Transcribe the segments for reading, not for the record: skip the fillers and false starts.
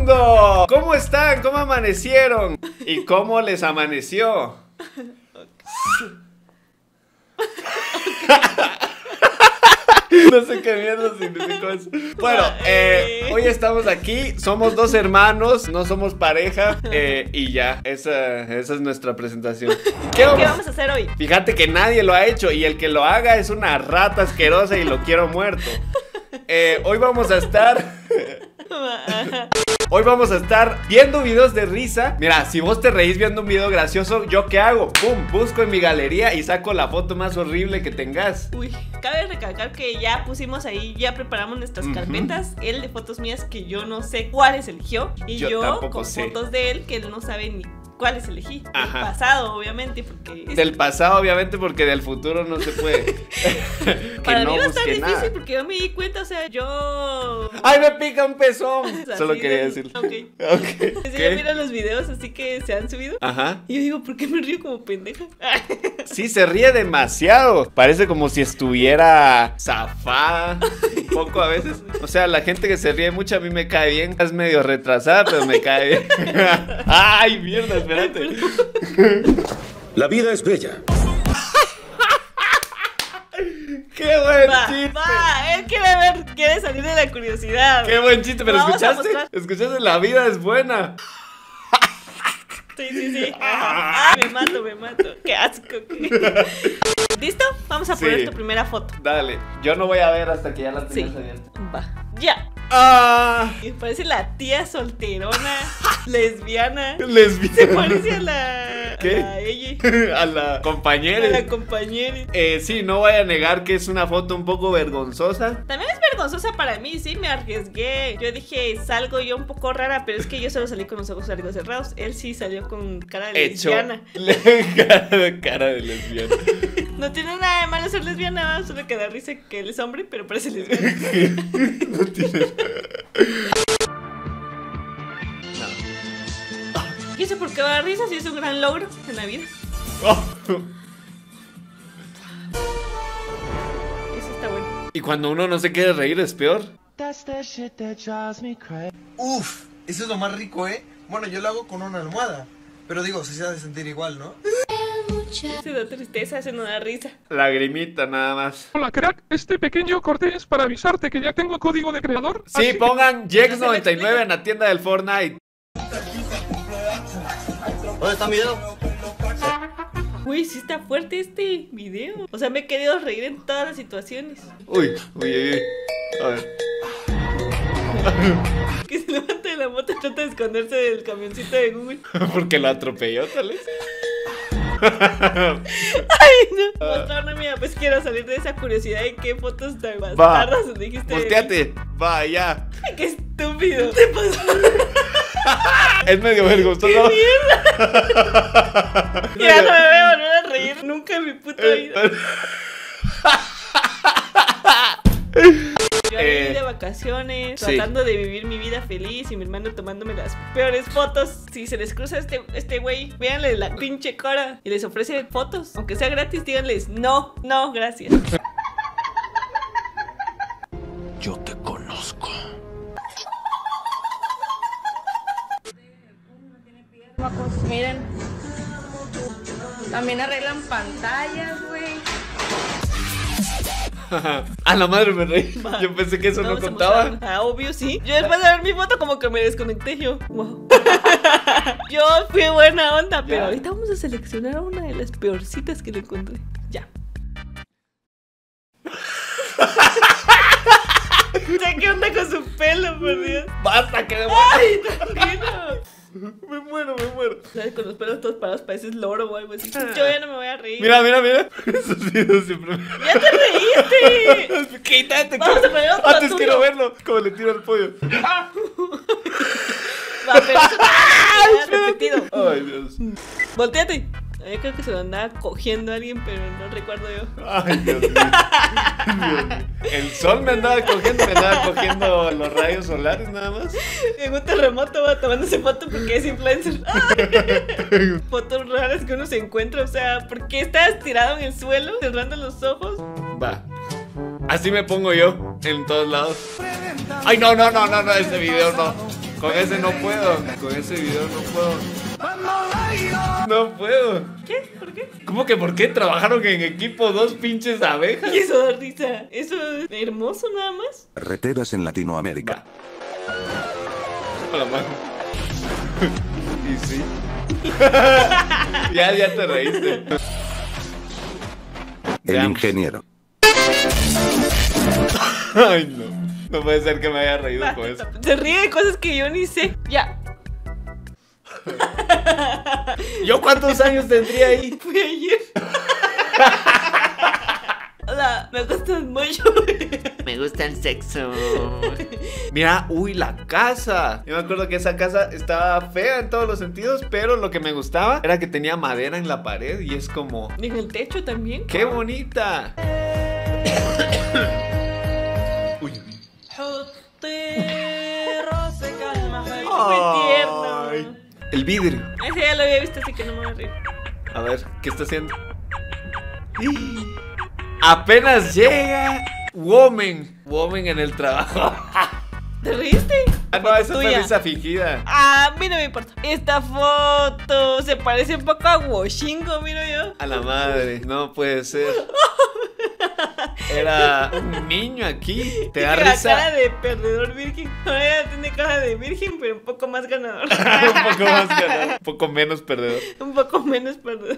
mundo! ¿Cómo están? ¿Cómo amanecieron? ¿Y cómo les amaneció? No sé qué mierda significó eso. Bueno, hoy estamos aquí. Somos dos hermanos, no somos pareja. Y ya, esa es nuestra presentación. ¿Qué vamos a hacer hoy? Fíjate que nadie lo ha hecho. Y el que lo haga es una rata asquerosa y lo quiero muerto. Hoy vamos a estar viendo videos de risa. Mira, si vos te reís viendo un video gracioso, ¿yo qué hago? ¡Pum! Busco en mi galería y saco la foto más horrible que tengas. Uy, cabe recalcar que ya pusimos ahí, ya preparamos nuestras carpetas. Él de fotos mías que yo no sé cuáles eligió. Y yo con fotos de él que él no sabe ni cuáles elegí. Del pasado, obviamente, porque del pasado, obviamente, porque del futuro no se puede. Para mí va a estar difícil porque yo me di cuenta, o sea, yo... ¡Ay, me pica un pezón! O sea, solo quería decirlo. Ok. Sí, yo miro los videos así que se han subido. Ajá. Y yo digo, ¿por qué me río como pendeja? Sí, se ríe demasiado. Parece como si estuviera zafada un poco a veces. O sea, la gente que se ríe mucho a mí me cae bien. Es medio retrasada, pero me cae bien. ¡Ay, mierda! Espérate. La vida es bella. ¡Qué buen chiste! Él quiere salir de la curiosidad. ¡Qué buen chiste! ¿Pero escuchaste? ¿Escuchaste? La vida es buena. Sí. Me mato. Qué asco. ¿Listo? Vamos a poner tu primera foto. Dale. Yo no voy a ver hasta que ya la tengas abierta. Va. Ya. Me parece la tía solterona, lesbiana. Se Se parece a la... ¿Qué? A ella. A la compañera. A la compañera. Sí, no voy a negar que es una foto un poco vergonzosa. También es vergonzosa para mí, sí, me arriesgué. Yo dije, salgo yo un poco rara, pero es que yo solo salí con los ojos largos cerrados. Él sí salió con cara de lesbiana. Cara de lesbiana. No tiene nada de malo ser lesbiana, solo que da risa que él es hombre, pero parece lesbiana. No tiene... ¿Y eso por qué va a dar risa si es un gran logro en la vida? Eso está bueno. Y cuando uno no se quiere reír es peor. Uf, eso es lo más rico, ¿eh? Bueno, yo lo hago con una almohada, pero digo, se ha de sentir igual, ¿no? Se da tristeza, se no da risa. Lagrimita nada más. Hola crack, este pequeño corte es para avisarte que ya tengo código de creador. Sí, pongan Jex99 en la tienda del Fortnite. ¿Dónde está mi dedo? Uy, sí está fuerte este video. O sea, me he querido reír en todas las situaciones. Uy. A ver. Que se levanta de la moto y trata de esconderse del camioncito de Google. Porque lo atropelló, tal vez. Ay, no. Mostrarme, mira, pues quiero salir de esa curiosidad de qué fotos tan bastardas dijiste. Volteate. Va, ya. Ay, qué estúpido. ¿Qué pasó? Es medio vergonzoso. ¡Qué mierda! Ya no me voy a volver a reír nunca en mi puta vida. Yo ahí de vacaciones, tratando de vivir mi vida feliz y mi hermano tomándome las peores fotos. Si se les cruza este güey, véanle la pinche cara y les ofrece fotos. Aunque sea gratis, díganles no, gracias. Yo te conozco. Miren, también arreglan pantallas, güey. A la madre me reí. Yo pensé que eso no contaba. Obvio sí. Yo después de ver mi foto como que me desconecté. Yo, wow. Yo fui buena onda, pero ahorita vamos a seleccionar una de las peorcitas que le encontré. Ya. ¿Qué onda con su pelo, por Dios? Basta, que me muero. Ay, tranquilo. Me muero. ¿Sabes? Con los pelos todos parados pareces loro o algo así. Yo ya no me voy a reír. Mira. Esos videos siempre me... ¡Ya te reíste! Quítate. Vamos a poner otro. Antes quiero verlo. Como le tiro al pollo. Va, pero eso no repetido. Ay, Dios. Voltéate. Yo creo que se lo andaba cogiendo a alguien, pero no recuerdo yo. Ay, Dios mío. El sol me andaba cogiendo los rayos solares nada más. En un terremoto va tomándose foto porque es influencer. Fotos raras que uno se encuentra, o sea, ¿por qué estás tirado en el suelo, cerrando los ojos? Va. Así me pongo yo en todos lados. Ay, no, ese video no. Con ese no puedo. Con ese video no puedo. No puedo. ¿Qué? ¿Por qué? ¿Cómo que por qué trabajaron en equipo dos pinches abejas? Y eso da risa. Eso es hermoso nada más. Carreteras en Latinoamérica. A la mano. Y sí. ya te reíste. El ingeniero. Ay, no. No puede ser que me haya reído con eso. Se ríe de cosas que yo ni sé. Ya. ¿Yo cuántos años tendría ahí? Fui ayer. Hola, me gustan mucho. Me gusta el sexo. Mira, uy, la casa. Yo me acuerdo que esa casa estaba fea en todos los sentidos, pero lo que me gustaba era que tenía madera en la pared y es como... ¿Y en el techo también? ¡Qué bonita! Uy. Fue tierno. El vidrio. Ese ya lo había visto, así que no me voy a reír. A ver, ¿qué está haciendo? Apenas llega Woman en el trabajo. ¿Te reíste? Ah, no, esa fue risa fingida. A mí no me importa. Esta foto se parece un poco a Washingo, miro yo. A la madre, no puede ser. Era un niño aquí. Te da tiene risa. La cara de perdedor virgen. Ahora tiene cara de virgen, pero un poco más ganador. Un poco más ganador. Un poco menos perdedor. Un poco menos perdedor.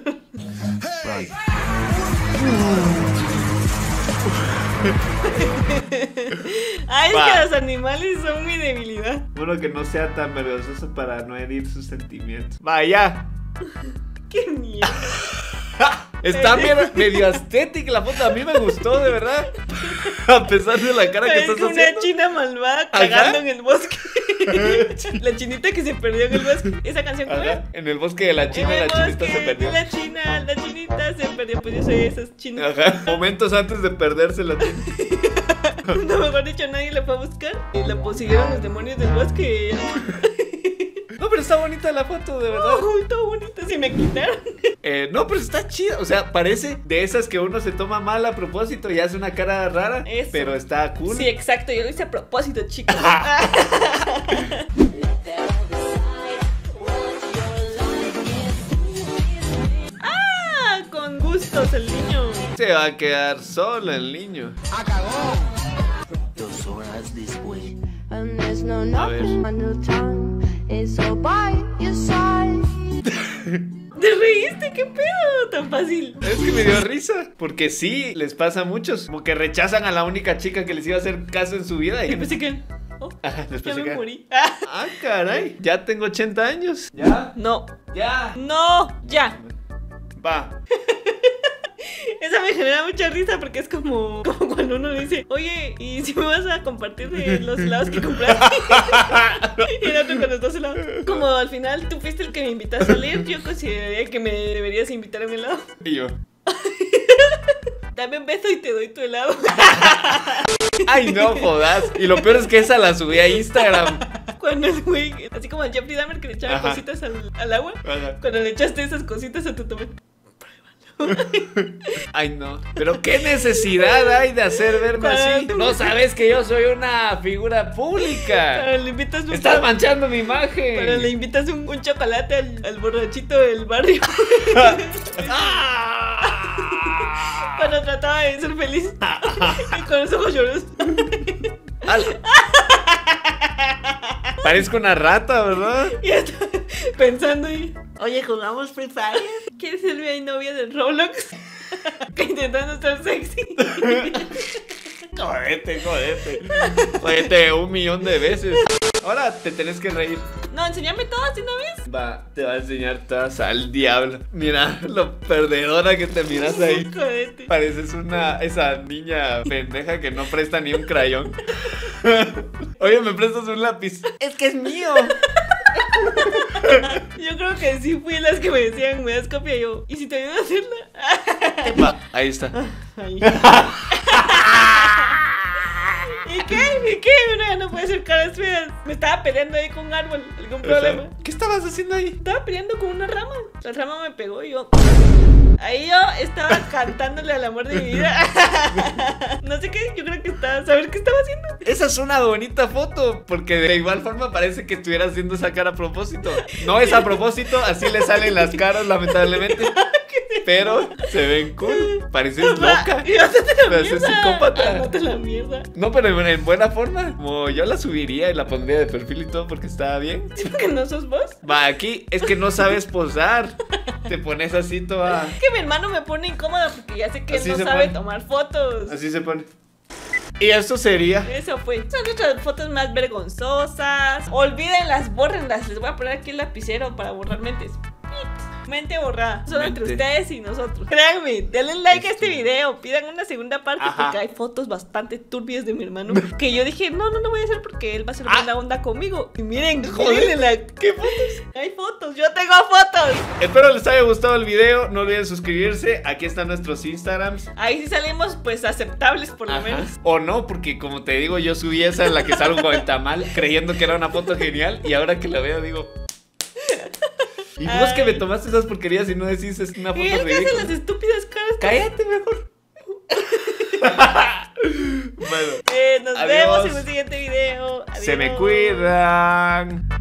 Ay, es que los animales son mi debilidad. Uno que no sea tan vergonzoso para no herir sus sentimientos. Vaya. Qué mierda. Está medio estética la foto. A mí me gustó, de verdad. A pesar de la cara que estás haciendo. Es una china malvada cagando en el bosque. La chinita que se perdió en el bosque. ¿Esa canción cuál es? En el bosque de la China, la chinita se perdió. La chinita se perdió. Pues yo soy esas chinas. Ajá. Momentos antes de perderse la china. No, mejor dicho, nadie la fue a buscar. Y la posiguieron los demonios del bosque. No, pero está bonita la foto, de verdad. Uy, está bonita, si me quitaron. No, pero está chida. O sea, parece de esas que uno se toma mal a propósito y hace una cara rara. Eso. Pero está cool. Sí, exacto, yo lo hice a propósito, chicos. Con gustos el niño. Se va a quedar solo el niño. Dos horas después. A ver. ¿Te reíste? ¿Qué pedo? Tan fácil. Es que me dio risa. Porque sí, les pasa a muchos. Como que rechazan a la única chica que les iba a hacer caso en su vida. Y pensé que... Oh, después ya me se morí. Ah, caray. Ya tengo 80 años. ¿Ya? No. Ya. No, ya. Va. Esa me genera mucha risa porque es como cuando uno dice, oye, ¿y si me vas a compartir de los helados que compraste? Y el otro con los dos helados. Como al final tú fuiste el que me invitaste a salir, yo consideraría que me deberías invitar a un helado. Y yo. Dame un beso y te doy tu helado. Ay, no jodas. Y lo peor es que esa la subí a Instagram. Cuando el güey, así como a Jeffrey Dahmer que le echaba cositas al agua. Ajá. Cuando le echaste esas cositas a tu tomate. Ay, no. Pero qué necesidad hay de hacer verme así. No sabes que yo soy una figura pública. Pero le invitas Estás manchando mi imagen. Pero le invitas un chocolate al borrachito del barrio. Cuando trataba de ser feliz. Y con los ojos llorosos. Parezco una rata, ¿verdad? Y estaba pensando y... Oye, ¿jugamos Free Fire? ¿Quieres ser mi novia de Roblox? Que intentando estar sexy. Jodete. Jodete 1.000.000 de veces. Ahora te tenés que reír. No, enséñame todas de una vez. Va, te va a enseñar todas al diablo. Mira lo perdedora que te miras ahí. Jodete. Pareces esa niña pendeja que no presta ni un crayón. Oye, ¿me prestas un lápiz? Es que es mío. Yo creo que sí fui las que me decían, me das copia. Y yo, ¿y si te ayudo a hacerla? Va, ahí está. Ahí. ¿Y qué? Uno ya no puede hacer caras feas. Me estaba peleando ahí con un árbol. ¿Algún problema? ¿Qué estabas haciendo ahí? Estaba peleando con una rama. La rama me pegó y yo... Ahí yo estaba cantándole al amor de mi vida. No sé qué, yo creo que estaba, ¿sabes qué estaba haciendo? Esa es una bonita foto, porque de igual forma parece que estuviera haciendo esa cara a propósito. No es a propósito, así le salen las caras, lamentablemente. Pero se ven cool. Pareces loca. Pareces psicópata. Ándate la mierda. No, pero en buena forma. Como yo la subiría y la pondría de perfil y todo porque estaba bien. ¿Sí, porque no sos vos? Va, aquí es que no sabes posar. Te pones así toda. Es que mi hermano me pone incómoda porque ya sé que Así él no se sabe pone. tomar fotos. Así se pone. Y esto sería. Eso fue. Son nuestras fotos más vergonzosas. Olvídenlas, bórrenlas. Les voy a poner aquí el lapicero para borrar mentes. Mente borrada. Solo entre Mente. ustedes y nosotros. Créanme, denle like a este video. Pidan una segunda parte. Ajá. Porque hay fotos bastante turbias de mi hermano. Que yo dije, no voy a hacer porque él va a ser buena onda conmigo. Y miren, Joder, ¿qué fotos? hay fotos, yo tengo fotos. Espero les haya gustado el video. No olviden suscribirse. Aquí están nuestros Instagrams. Ahí sí salimos pues aceptables por lo Ajá. menos. O no, porque como te digo, yo subí esa en la que salgo con el tamal, creyendo que era una foto genial. Y ahora que la veo, digo. Y vos que me tomaste esas porquerías y no decís es una foto Y él que hace ridícula. las estúpidas caras. Cállate mejor. Bueno, Nos adiós. vemos en un siguiente video. Se me Adiós. cuidan.